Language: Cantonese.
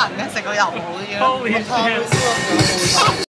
嘅，食個又唔好啲咯。